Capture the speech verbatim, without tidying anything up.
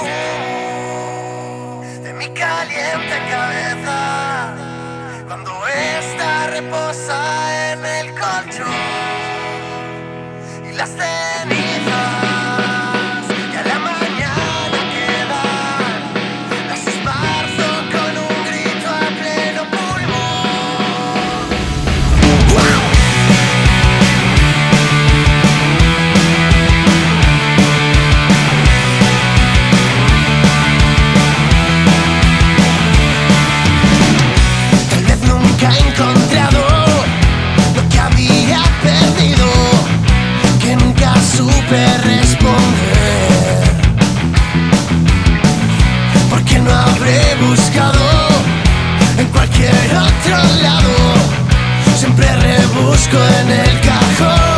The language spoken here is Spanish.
de mi caliente cabeza cuando esta reposa en el colchón y las cenizas que a la mañana quedan las esparzo con un grito a pleno pulmón. ¡Wow! He encontrado lo que había perdido, que nunca supe responder. Porque no habré buscado en cualquier otro lado, siempre rebusco en el cajón.